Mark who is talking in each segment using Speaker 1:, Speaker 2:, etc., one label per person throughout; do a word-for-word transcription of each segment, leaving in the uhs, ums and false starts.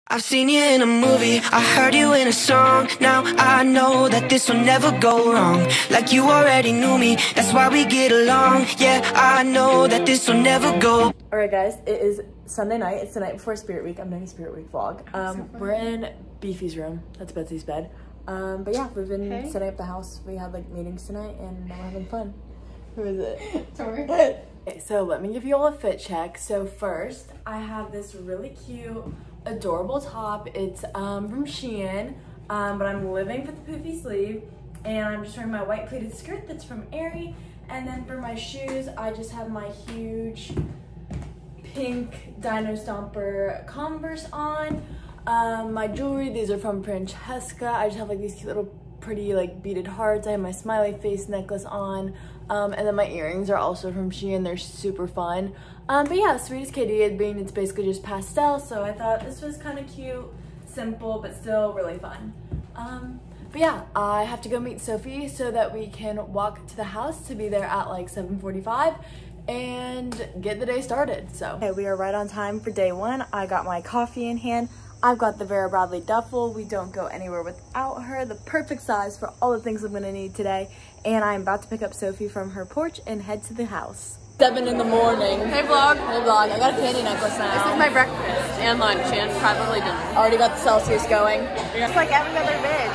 Speaker 1: I've seen you in a movie, I heard you in a song. Now I know that this will never go wrong. Like you already knew me, that's why we get along. Yeah, I know that this will never go.
Speaker 2: Alright guys, it is Sunday night. It's the night before Spirit Week. I'm doing a Spirit Week vlog. Um, we're in Beefy's room. That's Betsy's bed. Um, but yeah, we've been hey. setting up the house. We had like meetings tonight and now we're having fun. Who is it? Tori. Okay, so let me give you all a fit check. So first, I have this really cute, adorable top. It's um, from Shein, um, but I'm living for the poofy sleeve. And I'm just wearing my white pleated skirt that's from Aerie. And then for my shoes, I just have my huge pink Dino Stomper Converse on. Um, my jewelry, these are from Francesca. I just have like these cute little pretty like beaded hearts. I have my smiley face necklace on. Um, and then my earrings are also from Shein. They're super fun. Um, but yeah, Sweetest Katie, it being it's basically just pastel. So I thought this was kind of cute, simple, but still really fun. Um, but yeah, I have to go meet Sophie so that we can walk to the house to be there at like seven forty-five and get the day started. So okay, we are right on time for day one. I got my coffee in hand. I've got the Vera Bradley duffel. We don't go anywhere without her. The perfect size for all the things I'm gonna need today. And I'm about to pick up Sophie from her porch and head to the house. Seven in the morning.
Speaker 3: Hey vlog.
Speaker 2: Hey vlog. I got a candy necklace now.
Speaker 3: This is my breakfast and lunch and probably dinner.
Speaker 2: Already got the Celsius going. Just like every other bitch.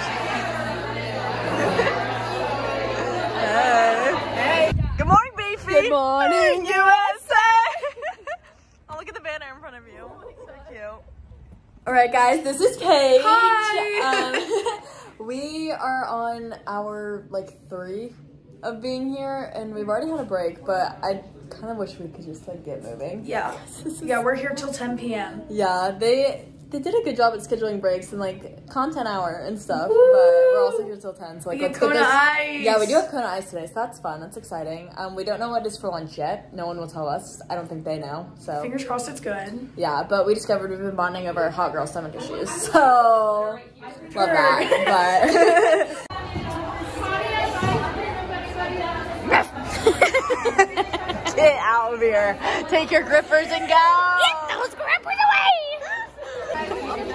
Speaker 2: Hey. Hey. Good morning, Beefy.
Speaker 3: Good morning,
Speaker 2: U S A. Oh, look at the banner in front of you. So cute. All right, guys, this is Kate.
Speaker 3: Hi.
Speaker 2: Um, we are on hour like three of being here, and we've already had a break, but I kind of wish we could just like get moving.
Speaker 4: Yeah, yeah, we're here till ten p m
Speaker 2: Yeah, they they did a good job at scheduling breaks and like content hour and stuff. Woo! But we're also here till ten, so like
Speaker 4: we
Speaker 2: let's
Speaker 4: get
Speaker 2: get this.
Speaker 4: Ice.
Speaker 2: Yeah, we do have Kona Ice today, so that's fun. That's exciting. Um, we don't know what it is for lunch yet. No one will tell us. I don't think they know. So
Speaker 4: fingers crossed, it's good.
Speaker 2: Yeah, but we discovered we've been bonding over hot girl stomach issues, so love that. But. Get out of here. Take your grippers and go.
Speaker 3: Get those grippers away.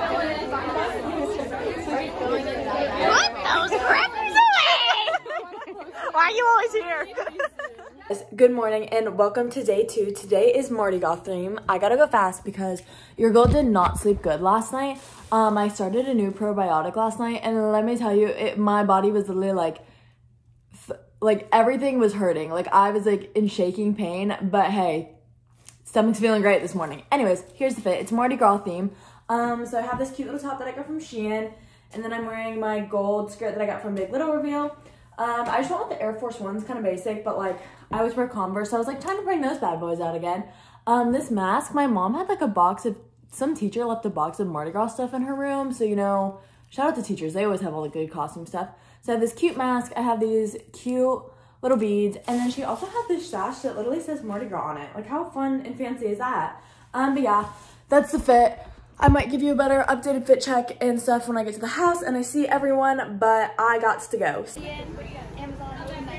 Speaker 3: Put those grippers away.
Speaker 2: Why are you always here? Good morning and welcome to day two. Today is Mardi Gras theme. I gotta go fast because your girl did not sleep good last night. Um, I started a new probiotic last night and let me tell you, it, my body was literally like, like everything was hurting. Like I was like in shaking pain, but hey, stomach's feeling great this morning. Anyways, here's the fit. It's Mardi Gras theme. Um, so I have this cute little top that I got from Shein, and then I'm wearing my gold skirt that I got from Big Little Reveal. Um, I just went with the Air Force Ones, kind of basic, but like I always wear Converse, so I was like, time to bring those bad boys out again. Um, this mask, my mom had like a box of, some teacher left a box of Mardi Gras stuff in her room, so you know, shout out to teachers, they always have all the good costume stuff. So I have this cute mask, I have these cute little beads, and then she also had this sash that literally says Mardi Gras on it. Like how fun and fancy is that? Um, but yeah, that's the fit. I might give you a better updated fit check and stuff when I get to the house and I see everyone, but I got to go.
Speaker 5: Amazon,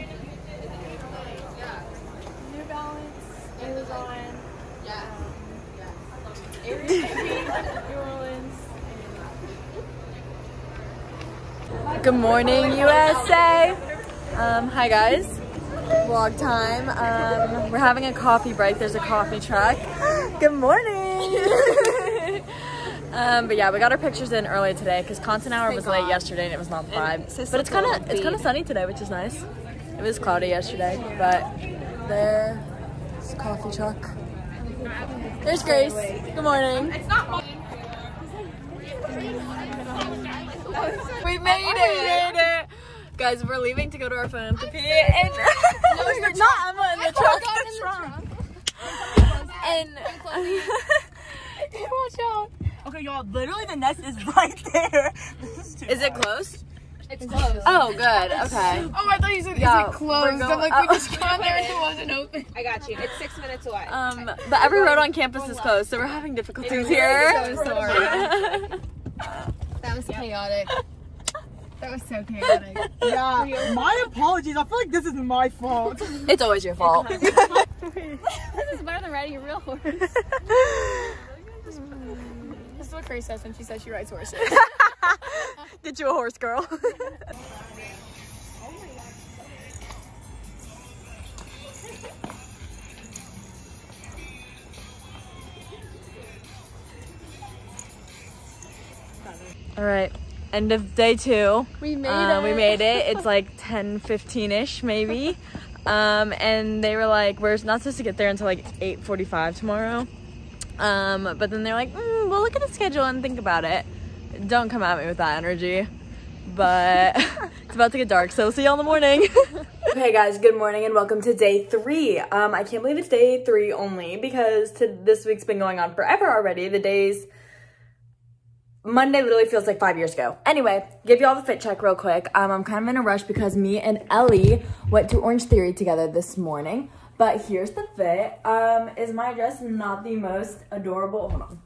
Speaker 5: New Balance, Amazon, yeah, um, Aerie, New Orleans.
Speaker 2: Good morning, U S A. Um, hi guys, vlog time. Um, we're having a coffee break. There's a coffee truck. Good morning. um, but yeah, we got our pictures in early today because content hour was late yesterday and it was not the vibe. But it's kind of it's kind of sunny today, which is nice. It was cloudy yesterday, but there's coffee truck. There's Grace. Good morning. It's not. We made it. We made it. Guys, we're leaving to go to our philanthropy and no, it's not Emma in the truck. In the trunk. And watch out. Okay, y'all, literally the nest is right there. Is, is it closed?
Speaker 3: It's closed.
Speaker 2: Oh, good. Okay.
Speaker 3: Oh, I thought you said,
Speaker 2: yeah,
Speaker 3: is it closed?
Speaker 2: Going,
Speaker 3: I'm like,
Speaker 2: oh.
Speaker 3: we just got there and it wasn't open.
Speaker 5: I got you. It's six minutes away.
Speaker 2: Um, but every road on campus is closed, so we're having difficulties here.
Speaker 3: So sorry. That was chaotic. That was so chaotic.
Speaker 6: Yeah, my apologies. I feel like this is my fault.
Speaker 2: It's always your fault.
Speaker 5: This is better than riding a real horse. is what Grace says when she says she rides horses.
Speaker 2: Get you a horse, girl. All right, end of day two.
Speaker 5: We made
Speaker 2: uh,
Speaker 5: it.
Speaker 2: We made it. It's like ten fifteen-ish maybe. Um, and they were like, we're not supposed to get there until like eight forty-five tomorrow. Um, but then they're like, mm, we'll look at the schedule and think about it. Don't come at me with that energy. But it's about to get dark, so see y'all in the morning. Okay guys, good morning and welcome to day three. Um, I can't believe it's day three only because to, this week's been going on forever already. The days, Monday literally feels like five years ago. Anyway, give you all the fit check real quick. Um, I'm kind of in a rush because me and Ellie went to Orange Theory together this morning. But here's the fit. Um, is my dress not the most adorable? Hold on.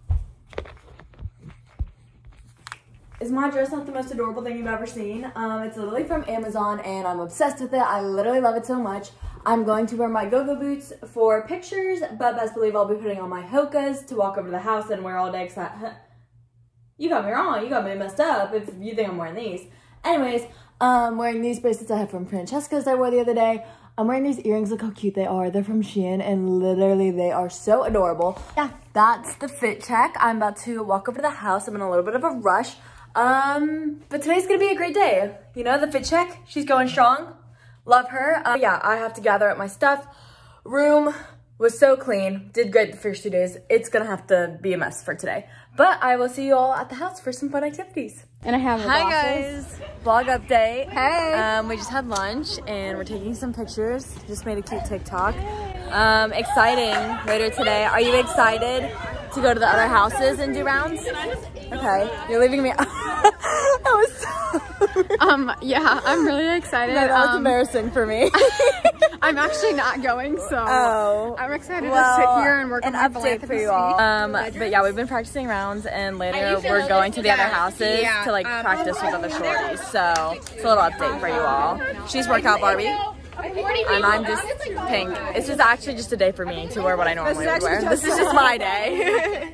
Speaker 2: Is my dress not the most adorable thing you've ever seen? Um, it's literally from Amazon and I'm obsessed with it. I literally love it so much. I'm going to wear my go-go boots for pictures, but best believe I'll be putting on my hokas to walk over to the house and wear all day. Cause I, you got me wrong. You got me messed up if you think I'm wearing these. Anyways, um, wearing these bracelets I have from Francesca's I wore the other day. I'm wearing these earrings. Look how cute they are. They're from Shein and literally they are so adorable. Yeah, that's the fit check. I'm about to walk over to the house. I'm in a little bit of a rush. Um, but today's gonna be a great day. You know, the fit check, she's going strong. Love her. Um, yeah, I have to gather up my stuff. Room was so clean. Did great the first two days. It's gonna have to be a mess for today. But I will see you all at the house for some fun activities.
Speaker 5: And I have
Speaker 2: Hi guys, vlog update.
Speaker 5: Hey.
Speaker 2: Um, we just had lunch and we're taking some pictures. Just made a cute TikTok. Um, exciting later today. Are you excited to go to the other houses and do rounds? Okay, you're leaving me. That was so
Speaker 5: Um, yeah, I'm really excited.
Speaker 2: No, that was
Speaker 5: um,
Speaker 2: embarrassing for me.
Speaker 5: I'm actually not going, so
Speaker 2: Oh.
Speaker 5: I'm excited
Speaker 2: Well,
Speaker 5: to sit here and work
Speaker 2: an
Speaker 5: on my
Speaker 2: update for you all. Um, but yeah, we've been practicing rounds, and later we're going to the other houses to like practice with other shorties. So it's a little update for you all. She's workout Barbie, and I'm just pink. It's just actually just a day for me to wear what I normally would wear. This is just my day.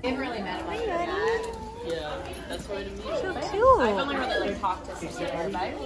Speaker 2: So cute. I've only really like talked to sister,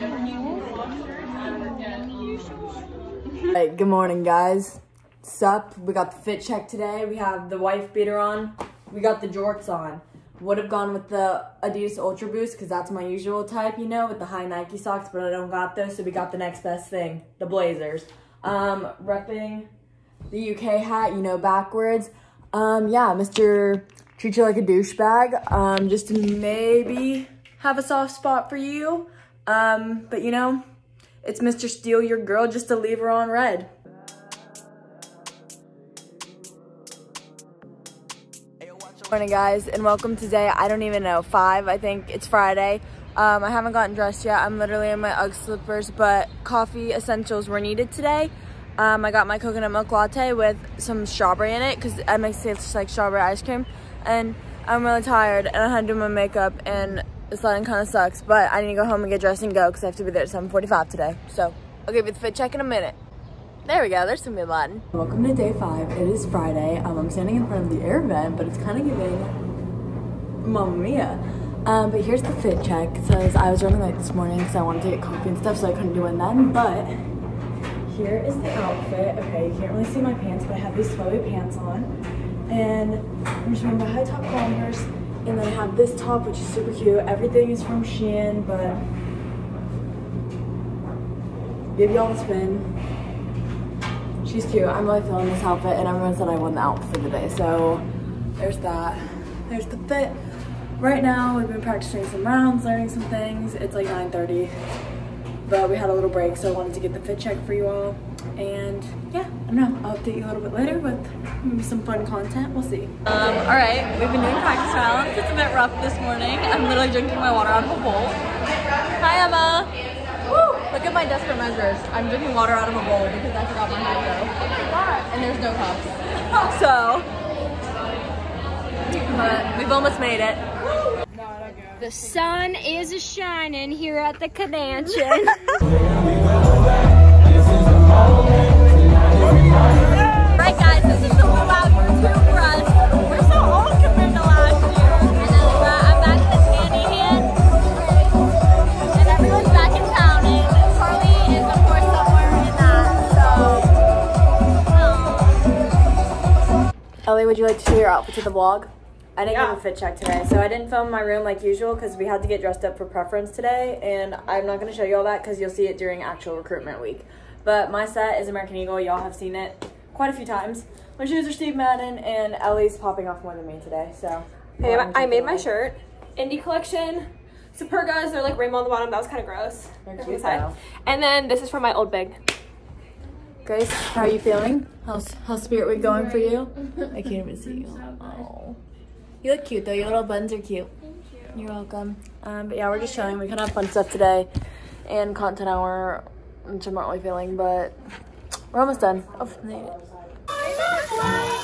Speaker 2: Right, good morning guys. Sup? We got the fit check today. We have the wife beater on. We got the jorts on. Would have gone with the Adidas Ultra Boost because that's my usual type, you know, with the high Nike socks, but I don't got those, so we got the next best thing, the blazers. Um, repping the U K hat, you know, backwards. Um, yeah, Mister Treat you like a douchebag, um, just to maybe have a soft spot for you. Um, but you know, it's Mister Steal Your Girl just to leave her on red. Morning guys, and welcome to day, I don't even know, five, I think it's Friday. Um, I haven't gotten dressed yet. I'm literally in my Ugg slippers, but coffee essentials were needed today. Um, I got my coconut milk latte with some strawberry in it because it makes it taste like strawberry ice cream. And I'm really tired and I had to do my makeup and this lighting kind of sucks, but I need to go home and get dressed and go because I have to be there at seven forty-five today. So I'll give you the fit check in a minute. There we go, there's some good lighting. Welcome to day five. It is Friday. Um, I'm standing in front of the air vent, but it's kind of giving Mamma Mia. Um, but here's the fit check. It says I was running late this morning because I wanted to get coffee and stuff, so I couldn't do it then, but here is the outfit. Okay, you can't really see my pants, but I have these flowy pants on. And I'm just wearing my high top Converse, and then I have this top, which is super cute. Everything is from Shein, but give y'all a spin. She's cute. I'm really feeling this outfit, and everyone said I won the outfit for the day. So there's that. There's the fit. Right now, we've been practicing some rounds, learning some things. It's like nine thirty, but we had a little break, so I wanted to get the fit check for you all. And yeah, I don't know, I'll update you a little bit later with maybe some fun content. We'll see. Um, all right, we've been doing practice rounds. It's a bit rough this morning. I'm literally drinking my water out of a bowl. Hi, Emma. Woo! Look at my desperate measures. I'm drinking water out of a bowl because I forgot my hydro. And there's no cups. So, but we've almost made it.
Speaker 3: The sun is a-shining here at the Canantion.
Speaker 2: Right guys, this is the Woo Out YouTube for us. We're so old compared to last year. And then we got Ellie, would you like to show your outfit to the vlog? I didn't
Speaker 6: Yeah.
Speaker 2: give a fit check today, so I didn't film my room like usual because we had to get dressed up for preference today, and I'm not going to show you all that because you'll see it during actual recruitment week. But my set is American Eagle. Y'all have seen it quite a few times. My shoes are Steve Madden, and Ellie's popping off more than me today, so.
Speaker 7: Hey, I, I made my shirt. Indie collection. Supergas, they're like rainbow on the bottom. That was kind of gross.
Speaker 2: They're
Speaker 7: They're
Speaker 2: cute,
Speaker 7: inside.
Speaker 2: though.
Speaker 7: And then this is from my old bag.
Speaker 2: Grace, how are you feeling? How's, how's Spirit Week going for you? I can't even see you. Oh. You look cute though, your little buns are cute. Thank you. You're welcome. Um, but yeah, we're just chilling. We kind of have fun stuff today and content hour, which I'm not really feeling, but we're almost done. Oh, made it.